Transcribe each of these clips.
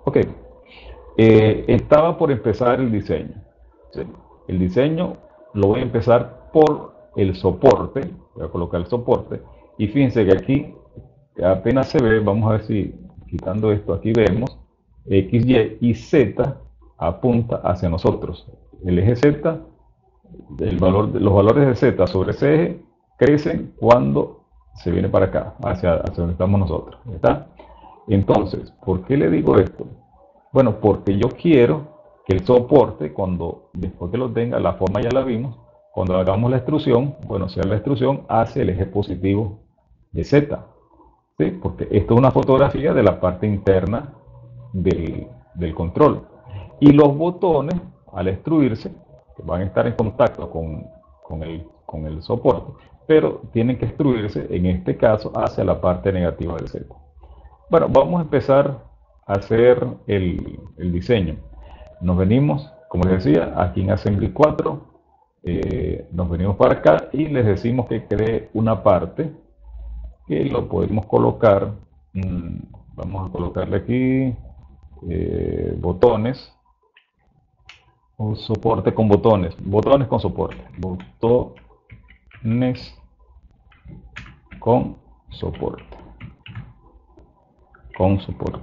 Ok, estaba por empezar el diseño. ¿Sí? El diseño lo voy a empezar por el soporte. Voy a colocar el soporte. Y fíjense que aquí apenas se ve, vamos a ver si quitando esto, aquí vemos X, Y Z apunta hacia nosotros. El eje Z, los valores de Z sobre ese eje crecen cuando se viene para acá, hacia donde estamos nosotros. ¿Está? Entonces, ¿por qué le digo esto? Bueno, porque yo quiero que el soporte, después que lo tenga, la forma ya la vimos, cuando hagamos la extrusión, bueno, sea la extrusión hacia el eje positivo de Z. ¿Sí? Porque esto es una fotografía de la parte interna del control. Y los botones, al extruirse, van a estar en contacto con el soporte, pero tienen que extruirse, en este caso, hacia la parte negativa del Z. Bueno, vamos a empezar a hacer el diseño. Nos venimos, como les decía, aquí en Assembly 4, nos venimos para acá y les decimos que cree una parte que lo podemos colocar. Vamos a colocarle aquí botones o soporte con botones, botones con soporte, botones con soporte, con soporte,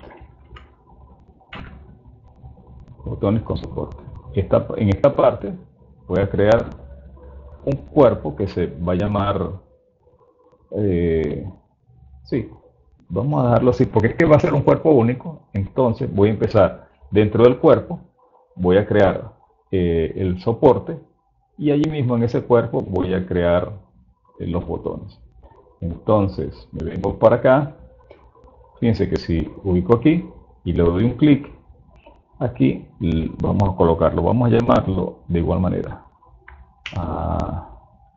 botones con soporte. En esta parte voy a crear un cuerpo que se va a llamar, sí, vamos a dejarlo así, porque es que va a ser un cuerpo único. Entonces voy a empezar dentro del cuerpo, voy a crear el soporte y allí mismo en ese cuerpo voy a crear los botones. Entonces me vengo para acá, fíjense que si ubico aquí y le doy un clic, aquí vamos a colocarlo, vamos a llamarlo de igual manera a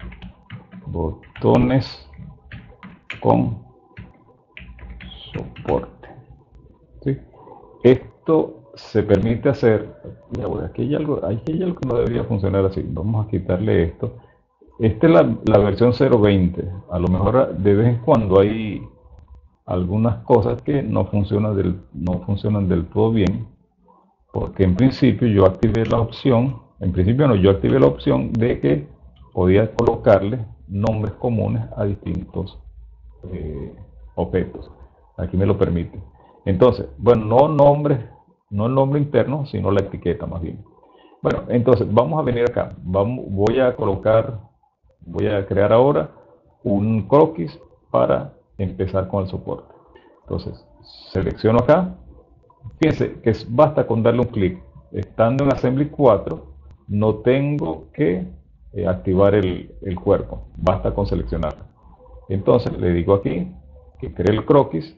botones con soporte. ¿Sí? Esto se permite hacer, ya, bueno, aquí hay algo que no debería funcionar así, vamos a quitarle esto. Esta es la versión 0.20, a lo mejor de vez en cuando hay algunas cosas que no funcionan del todo bien, porque en principio yo activé la opción, en principio no, yo activé la opción de que podía colocarle nombres comunes a distintos objetos. Aquí me lo permite. Entonces, bueno, no el nombre interno, sino la etiqueta más bien. Bueno, entonces vamos a venir acá. Voy a crear ahora un croquis para empezar con el soporte. Entonces, selecciono acá. Fíjense que basta con darle un clic. Estando en Assembly 4, no tengo que activar el cuerpo. Basta con seleccionarlo. Entonces le digo aquí que cree el croquis.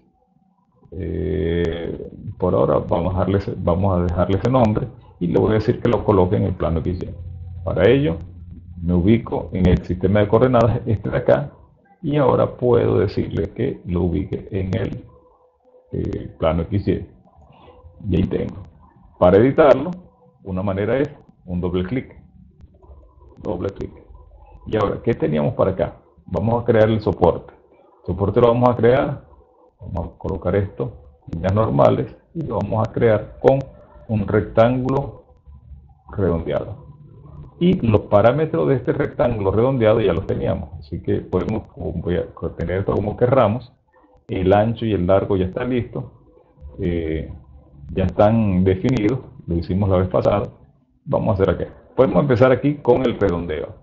Por ahora vamos a dejarle ese nombre y le voy a decir que lo coloque en el plano XY. Para ello me ubico en el sistema de coordenadas este de acá y ahora puedo decirle que lo ubique en el plano XY. Y ahí tengo. Para editarlo, una manera es un doble clic. Doble clic. Y ahora, ¿qué teníamos para acá? Vamos a crear el soporte. El soporte lo vamos a crear. Vamos a colocar esto, líneas normales, y lo vamos a crear con un rectángulo redondeado. Y los parámetros de este rectángulo redondeado ya los teníamos. Así que podemos tener esto como querramos. El ancho y el largo ya están listos. Ya están definidos, lo hicimos la vez pasada. Vamos a hacer aquí. Podemos empezar aquí con el redondeo.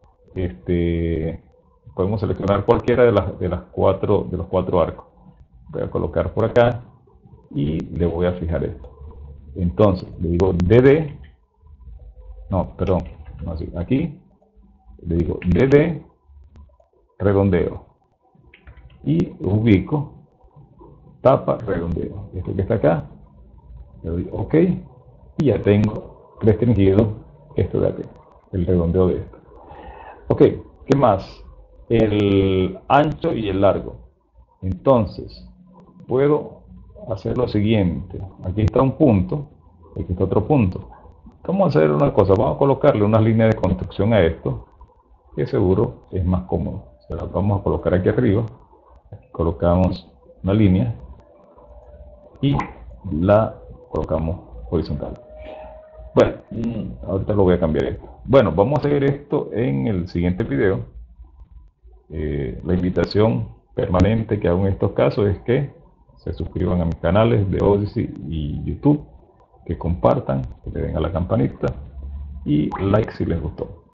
Podemos seleccionar cualquiera de los cuatro arcos. Voy a colocar por acá y le voy a fijar esto. Entonces le digo DD, no, perdón, no así, aquí le digo DD redondeo y ubico tapa redondeo. Esto que está acá, le doy OK y ya tengo restringido esto de aquí, el redondeo de esto. Ok, ¿qué más? El ancho y el largo. Entonces puedo hacer lo siguiente. Aquí está un punto, aquí está otro punto. Vamos a hacer una cosa, vamos a colocarle una línea de construcción a esto, que seguro es más cómodo. Se la vamos a colocar aquí arriba. Aquí colocamos una línea y la colocamos horizontal. Bueno, ahorita lo voy a cambiar esto. Bueno, vamos a hacer esto en el siguiente video. La invitación permanente que hago en estos casos es que se suscriban a mis canales de Odysee y YouTube, que compartan, que le den a la campanita y like si les gustó.